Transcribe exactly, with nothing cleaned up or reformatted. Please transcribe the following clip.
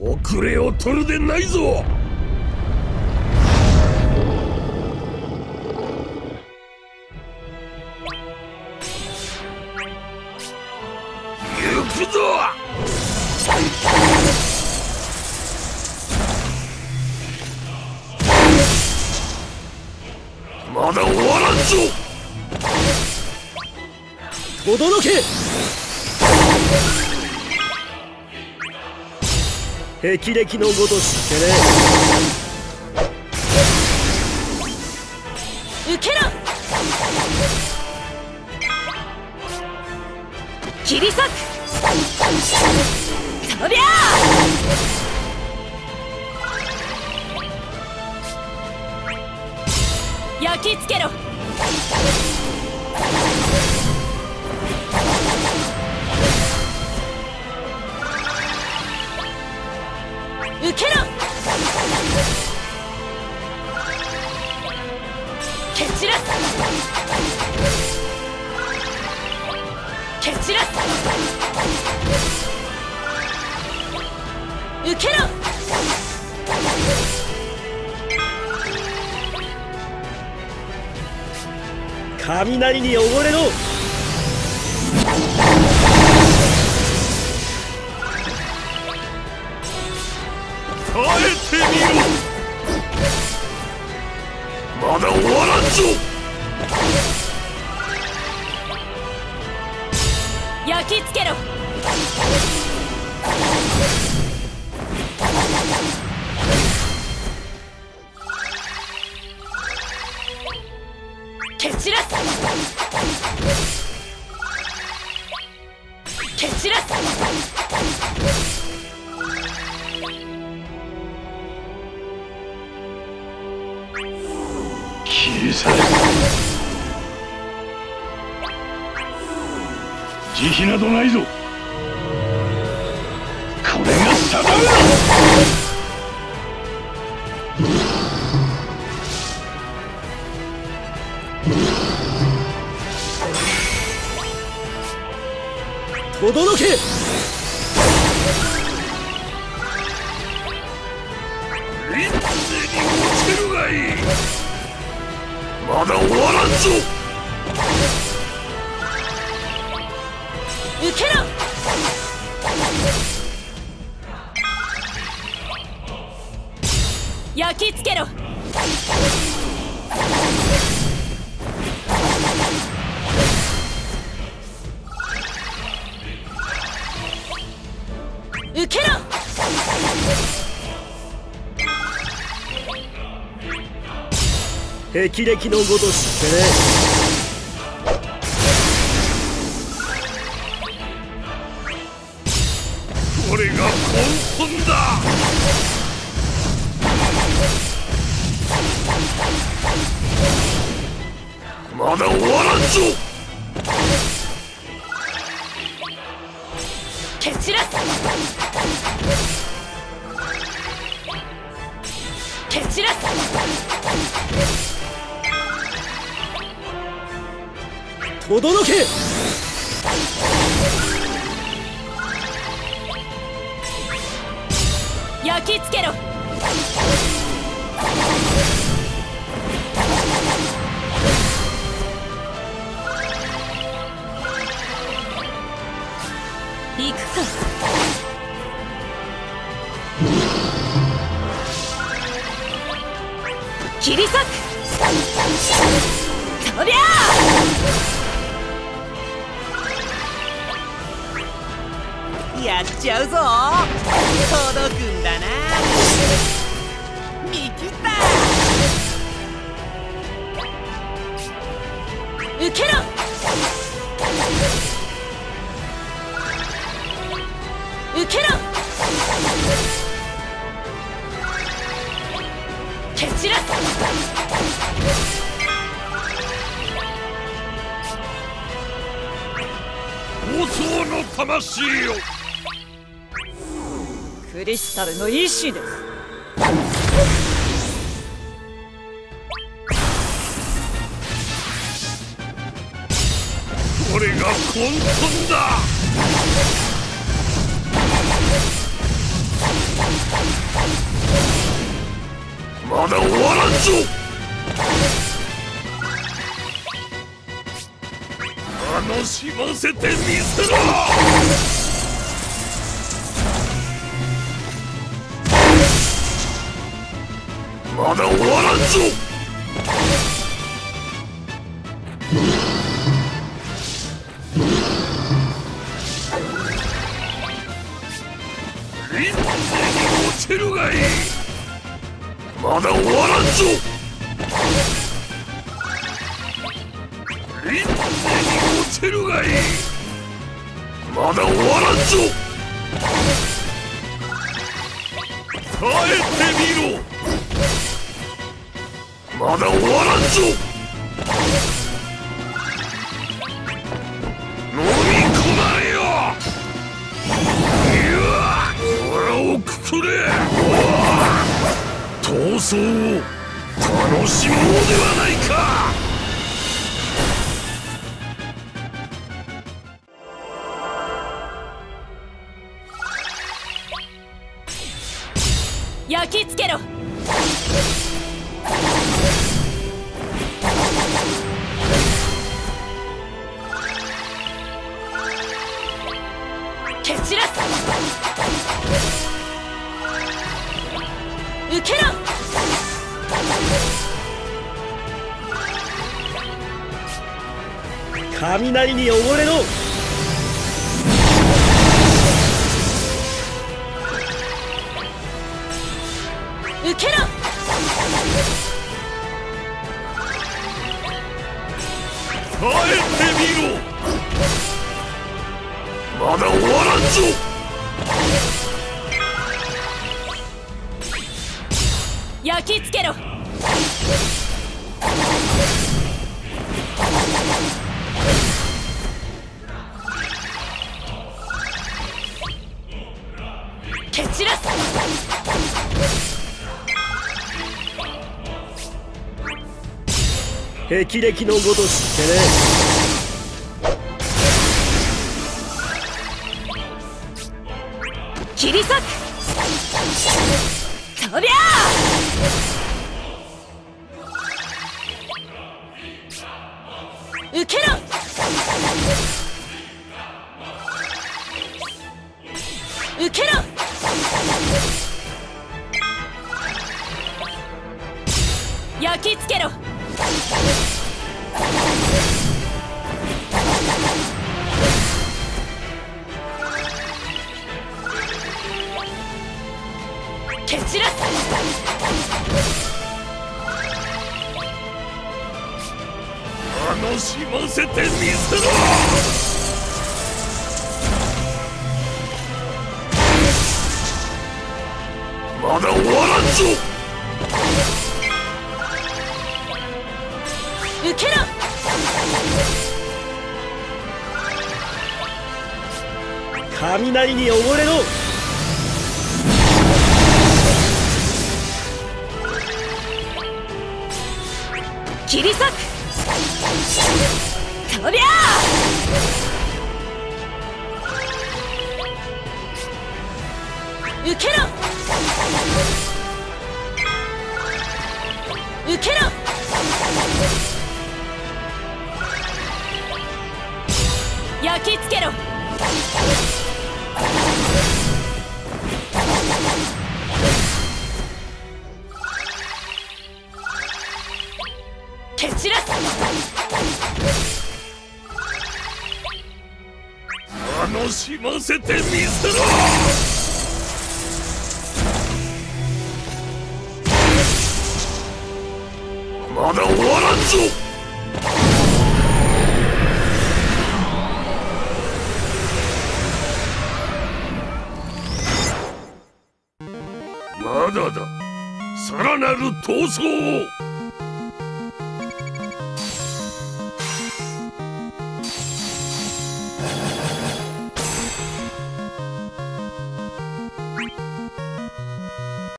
遅れを取るでないぞ。行くぞ。まだ終わらんぞ。 轟け。霹靂のごとしってね。 受けろ。切り裂く。そりゃあ。焼き付けろ。受けろ。蹴散らす。蹴散らす。受けろ。 雷に溺れろ。 耐えてみろ。まだ終わらんぞ。 焼き付けろ。蹴散らす。蹴散らす。 切り裂け。慈悲などないぞ。これが定めだ。 轟け。 臨戦に落ちるがいい。まだ終わらんぞ。 受けろ。焼き付けろ。受けろ。 霹靂のごとしってね。 これが混沌だ。まだ終わらんぞ。 蹴散らす。蹴散らす。 轟け。 焼き付けろ。行くか。切り裂く。そりゃあ。 やっちゃうぞ。届くんだな。見切った。 受けろ。受けろ。蹴散らす。 暴走の魂よ。 クリスタルの意志です。 これが混沌だ。 ぞ。楽しませてみせろ。まだ終わらんぞ。リンゼに落ちるがいい。まだ終わらんぞ。リンゼに落ちるがいい。まだ終わらんぞ。耐えてみろ。まだ終わらんぞ。飲み込まれよ。いや、腹をくくれ。闘争を楽しもうではないか。 焼き付けろ。蹴散らす。受けろ。 雷に溺れろ。 受けろ。 耐えてみろ。まだ終わらんぞ。 焼き付けろ。蹴散らす。 霹靂のごとしってね。 切り裂く。そりゃあ。受けろ。受けろ。焼き付けろ。蹴散らす。 楽しませてみせろ。まだ終わらんぞ。 受けろ。 雷に溺れろ。 切り裂く。そりゃあ。受けろ。受けろ。焼き付けろ。蹴散らす。 楽しませてみせろ。まだ終わらんぞ。まだだ。さらなる闘争を。